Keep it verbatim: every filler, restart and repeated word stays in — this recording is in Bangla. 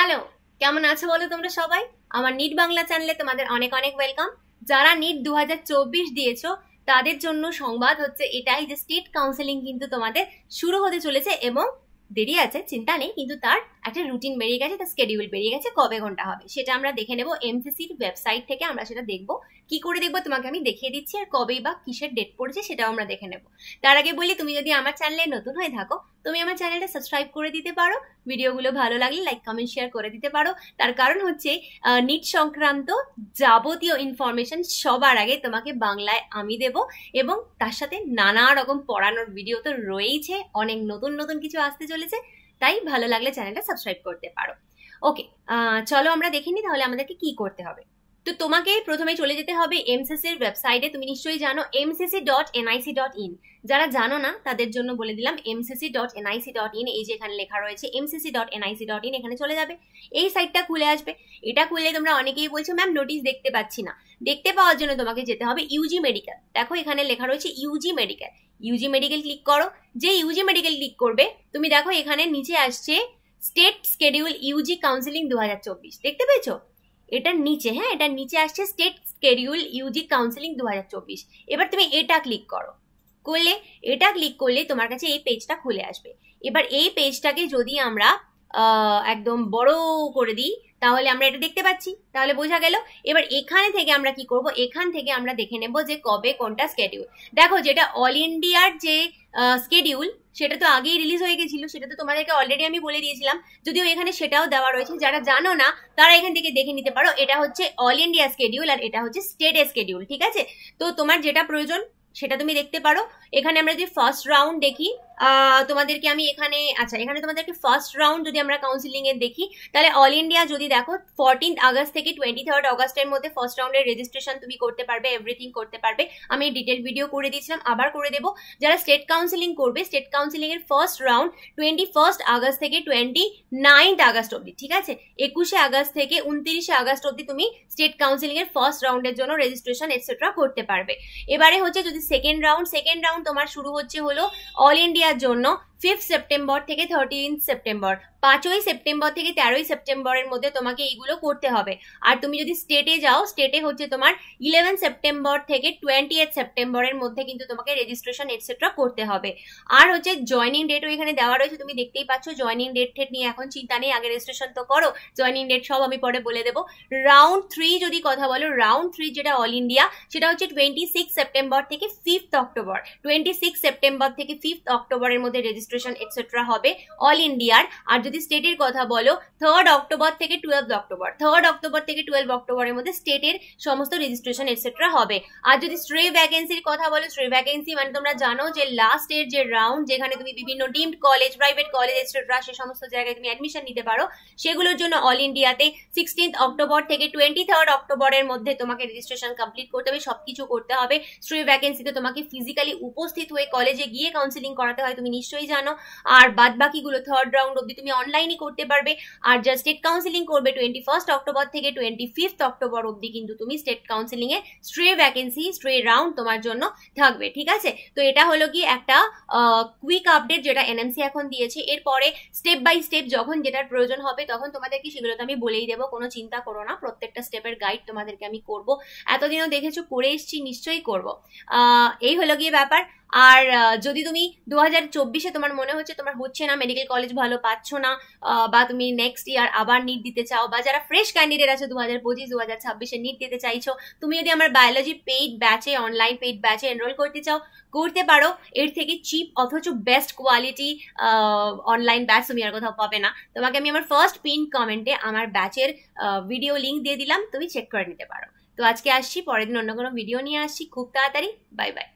হ্যালো, কেমন আছো বলো তোমরা সবাই? আমার নিট বাংলা চ্যানেলে তোমাদের অনেক অনেক ওয়েলকাম। যারা নিট দু হাজার চব্বিশ দিয়েছো তাদের জন্য সংবাদ হচ্ছে এটাই যে স্টেট কাউন্সেলিং কিন্তু তোমাদের শুরু হতে চলেছে এবং দেরি আছে, চিন্তা নেই, কিন্তু তার একটা রুটিন বেরিয়ে গেছে, তার স্কেডিউল বেরিয়ে গেছে, কবে ঘন্টা হবে সেটা আমরা দেখে নেবো। এমসিসির ওয়েবসাইট থেকে আমরা সেটা দেখবো। কি করে দেখবো তোমাকে আমি দেখিয়ে দিচ্ছি, আর কবেই বা কিসের ডেট পড়েছে সেটাও আমরা দেখে নেবো। তার আগে বলি, তুমি যদি আমার চ্যানেলে নতুন হয়ে থাকো তুমি আমার চ্যানেলটা সাবস্ক্রাইব করে দিতে পারো, ভিডিওগুলো ভালো লাগলে লাইক কমেন্ট শেয়ার করে দিতে পারো। তার কারণ হচ্ছে নিট সংক্রান্ত যাবতীয় ইনফরমেশন সবার আগে তোমাকে বাংলায় আমি দেব, এবং তার সাথে নানা রকম পড়ানোর ভিডিও তো রয়েইছে, অনেক নতুন নতুন কিছু আসতে চলেছে, তাই ভালো লাগলে চ্যানেলটা সাবস্ক্রাইব করতে পারো। ওকে, চলো আমরা দেখে নিই তাহলে আমাদেরকে কি করতে হবে। তো তোমাকে প্রথমে চলে যেতে হবে এমসিসির ওয়েবসাইটে। তুমি নিশ্চয়ই জানো MCC dot NIC dot in. যারা জানো না তাদের জন্য বলে দিলাম MCC dot NIC dot in. এই যে এখানে লেখা রয়েছে MCC dot NIC dot in, এখানে চলে যাবে, এই সাইটটা খুলে আসবে। এটা খুললে তোমরা অনেকেই বলছো ম্যাম নোটিশ দেখতে পাচ্ছি না। দেখতে পাওয়ার জন্য তোমাকে যেতে হবে ইউজি মেডিকেল। দেখো এখানে লেখা রয়েছে UG medical. UG medical click করো। যে ইউজি মেডিকেল ক্লিক করবে তুমি দেখো এখানে নিচে আসছে স্টেট স্কেডিউল ইউজি কাউন্সিলিং দু হাজার চব্বিশ, দেখতে পেয়েছো? এটার নিচে, হ্যাঁ এটার নিচে আসছে স্টেট স্কেডিউল ইউজি কাউন্সিলিং দু হাজার চব্বিশ। এবার তুমি এটা ক্লিক করো। করলে এটা ক্লিক করলে তোমার কাছে এই পেজটা খুলে আসবে। এবার এই পেজটাকে যদি আমরা একদম বড় করে দিই তাহলে আমরা এটা দেখতে পাচ্ছি, তাহলে বোঝা গেল। এবার এখানে থেকে আমরা কি করব, এখান থেকে আমরা দেখে নেব যে কবে কোনটা স্কেডিউল। দেখো যেটা অল ইন্ডিয়ার যে স্কেডিউল সেটা তো আগেই রিলিজ হয়ে গেছিল, সেটা তো তোমাদেরকে অলরেডি আমি বলে দিয়েছিলাম, যদিও এখানে সেটাও দেওয়া রয়েছে। যারা জানো না তারা এখান থেকে দেখে নিতে পারো। এটা হচ্ছে অল ইন্ডিয়া স্কেডিউল আর এটা হচ্ছে স্টেট স্কেডিউল, ঠিক আছে? তো তোমার যেটা প্রয়োজন সেটা তুমি দেখতে পারো। এখানে আমরা যদি ফার্স্ট রাউন্ড দেখি, আহ তোমাদেরকে আমি এখানে, আচ্ছা এখানে তোমাদেরকে ফার্স্ট রাউন্ড যদি আমরা কাউন্সিলিং এর দেখি তাহলে অল ইন্ডিয়া যদি দেখো ফোরটিন্থ আগস্ট থেকে টোয়েন্টি থার্ড আগস্টের মধ্যে ফার্স্ট রাউন্ডের রেজিস্ট্রেশন তুমি করতে পারবে, এভরিথিং করতে পারবে। আমি ডিটেল ভিডিও করে দিয়েছিলাম, আবার করে দেবো। যারা স্টেট কাউন্সিলিং করবে, স্টেট কাউন্সিলিং এর first round twenty first August থেকে টোয়েন্টি নাইন্থ আগস্ট অব্দি, ঠিক আছে? একুশে আগস্ট থেকে উনত্রিশে আগস্ট অব্দি তুমি স্টেট কাউন্সিলিং এর ফার্স্ট রাউন্ডের জন্য রেজিস্ট্রেশন এটসেট্রা করতে পারবে। এবারে হচ্ছে যদি সেকেন্ড রাউন্ড, সেকেন্ড রাউন্ড তোমার শুরু হচ্ছে হলো অল ইন্ডিয়ার জন্য ফিফথ সেপ্টেম্বর থেকে থার্টিন্থ সেপ্টেম্বর, পাঁচই সেপ্টেম্বর থেকে তেরোই সেপ্টেম্বরের মধ্যে তোমাকে এইগুলো করতে হবে। আর তুমি যদি স্টেটে যাও, স্টেটে হচ্ছে তোমার ইলেভেন সেপ্টেম্বর থেকে টোয়েন্টি এইট সেপ্টেম্বরের মধ্যে কিন্তু তোমাকে রেজিস্ট্রেশন এটসেট্রা করতে হবে। আর হচ্ছে জয়নিং ডেটও এখানে দেওয়া রয়েছে, তুমি দেখতেই পাচ্ছ। জয়নিং ডেট ঠেট নিয়ে এখন চিন্তা নেই, আগে রেজিস্ট্রেশন তো করো, জয়নিং ডেট সব আমি পরে বলে দেবো। রাউন্ড থ্রি যদি কথা বলো, রাউন্ড থ্রি যেটা অল ইন্ডিয়া সেটা হচ্ছে টোয়েন্টি সিক্স সেপ্টেম্বর থেকে fifth October, twenty six September থেকে ফিফথ অক্টোবরের মধ্যে রেজিস্ট্রেশন এটসেট্রা হবে অল ইন্ডিয়ার। আর যদি স্টেটের কথা বলো থার্ড অক্টোবর থেকে টুয়েলভ অক্টোবর, থার্ড অক্টোবর থেকে টুয়েলভ অক্টোবরের মধ্যে স্টেটের সমস্ত রেজিস্ট্রেশন এটসেট্রা হবে। আর যদি স্ট্রে ভ্যাকেন্সির কথা বলো, স্ট্রে ভ্যাকেন্সি মানে তোমরা জানো যে লাস্ট এর যে রাউন্ড যেখানে তুমি বিভিন্ন deemed college, private college etcetera সে সমস্ত জায়গায় তুমি অ্যাডমিশন নিতে পারো, সেগুলোর জন্য অল ইন্ডিয়াতে সিক্সটিন্থ অক্টোবর থেকে টোয়েন্টি থার্ড অক্টোবরের মধ্যে তোমাকে রেজিস্ট্রেশন কমপ্লিট করতে হবে, সবকিছু করতে হবে। স্ট্রে ভ্যাকেন্সিতে তোমাকে ফিজিক্যালি উপস্থিত হয়ে কলেজে গিয়ে কাউন্সিলিং করাতে হয়, তুমি নিশ্চয়ই জানো। আর বাদ বাকিগুলো থার্ড রাউন্ড অব্দি তুমি অনলাইনই করতে পারবে। আর যা স্টেট কাউন্সিলিং করবে টোয়েন্টি ফার্স্ট অক্টোবর থেকে টোয়েন্টি ফিফথ অক্টোবর অব্দি কিন্তু তুমি স্টেট কাউন্সিলিং এ স্ট্রে ভ্যাকেন্সি, স্ট্রে রাউন্ড তোমার জন্য থাকবে, ঠিক আছে? তো এটা হলো কি একটা কুইক আপডেট যেটা এনএমসি এখন দিয়েছে। এরপরে স্টেপ বাই স্টেপ যখন যেটার প্রয়োজন হবে তখন তোমাদেরকে সেগুলো তো আমি বলেই দেবো, কোনো চিন্তা করো না। প্রত্যেকটা স্টেপের গাইড তোমাদেরকে আমি করবো, এতদিনও দেখেছো করে এসছি, নিশ্চয়ই করবো। আহ এই হলো গিয়ে ব্যাপার। আর যদি তুমি দু হাজার চব্বিশে তোমার মনে হচ্ছে তোমার হচ্ছে না, মেডিকেল কলেজ ভালো পাচ্ছ না, বা তুমি নেক্সট ইয়ার আবার নিট দিতে চাও, বা যারা ফ্রেশ ক্যান্ডিডেট আছে দু হাজার পঁচিশ দু হাজার ছাব্বিশে নিট দিতে চাইছো, তুমি যদি আমার বায়োলজি পেইড ব্যাচে, অনলাইন পেইড ব্যাচে এনরোল করতে চাও করতে পারো। এর থেকে চিপ অথচ বেস্ট কোয়ালিটি অনলাইন ব্যাচ তুমি আর কোথাও পাবে না। তোমাকে আমি আমার ফার্স্ট পিন কমেন্টে আমার ব্যাচের ভিডিও লিঙ্ক দিয়ে দিলাম, তুমি চেক করে নিতে পারো। তো আজকে আসছি, পরের দিন অন্য কোনো ভিডিও নিয়ে আসছি খুব তাড়াতাড়ি। Bye by.